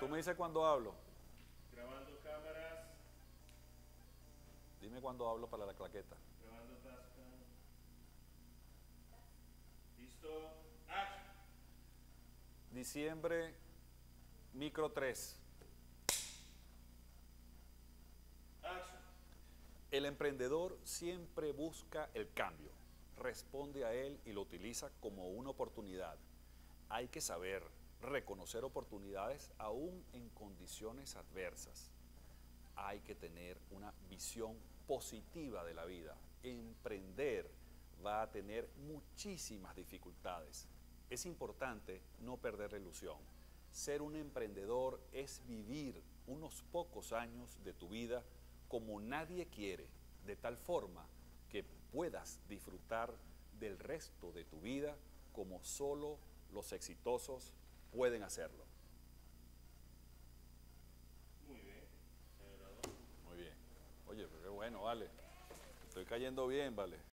Tú me dices cuando hablo. Grabando cámaras, Dime cuando hablo para la claqueta. grabando tasca. Listo. Action. Diciembre, micro 3. Action. El emprendedor siempre busca el cambio, responde a él y lo utiliza como una oportunidad. Hay que saber reconocer oportunidades aún en condiciones adversas. Hay que tener una visión positiva de la vida. Emprender va a tener muchísimas dificultades. Es importante no perder la ilusión. Ser un emprendedor es vivir unos pocos años de tu vida como nadie quiere, de tal forma que puedas disfrutar del resto de tu vida como solo los exitosos pueden hacerlo. Muy bien. Muy bien. Oye, pero qué bueno, vale. Estoy cayendo bien, vale.